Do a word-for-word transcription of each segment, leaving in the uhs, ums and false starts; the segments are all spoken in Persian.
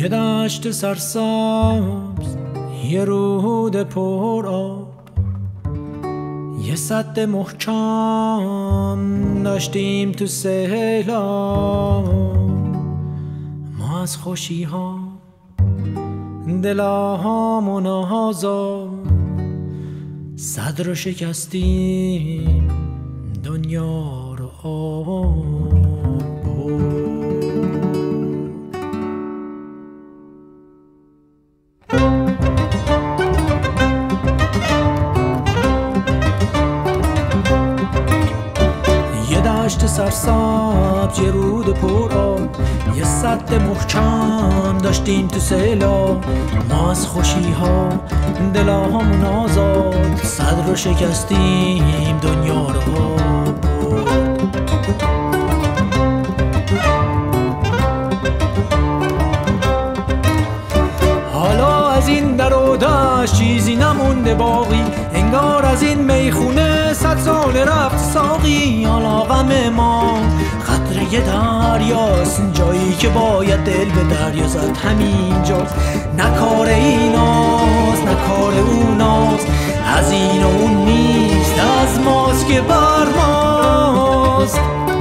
یه دشت سرسبز، یه رود پر آب، یه سد محکم داشتیم تو سیلاب. ما از خوشی ها دلهامون آزاد، صد رو شکستیم دنیا رو آب. دشت سرسبز، یه رود پر آب، یه سد محکم داشتیم تو سیلاب. ما از خوشی ها دلهامون آزاد، صد رو شکستیم دنیا رو آب برد. حالا از این در و دشت چیزی نمونده باقی، انگار از این میخونه صد سال رفت ساقی. حالا غم ما خطره دریاست، جایی که باید دل به دریا زد همین جاست. نه کار ایناست نه کار اوناست، از این و اون نیست، از ماست که بر ماست.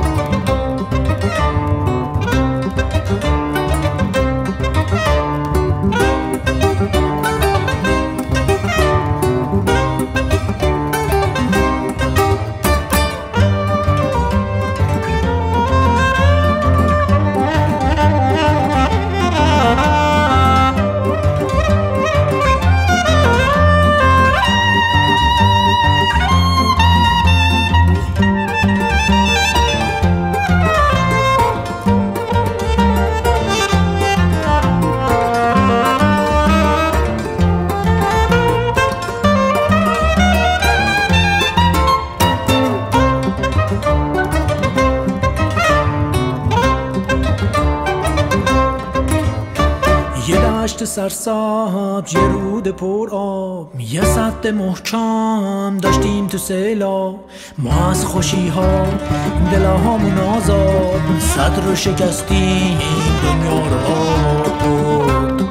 یه دشت سرسبز، یه رود پر آب، یه سد محکم داشتیم تو سیلاب. ما از خوشی ها دلهامون آزاد، صد رو شکستیم دنیا رو آب برد.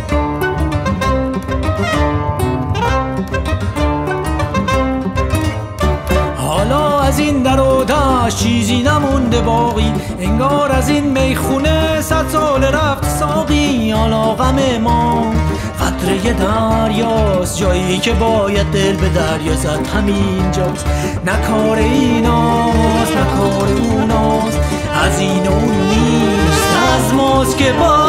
حالا از این در و دشت چیزی نمونده باقی، انگار از این میخونه صد سال رفت ساقی. حالا غم ما قطره دریاست، جایی که باید دل به دریا زد همین جاست. نه کار ایناست نه کار اوناست، از این و اون نیست، از ماست که با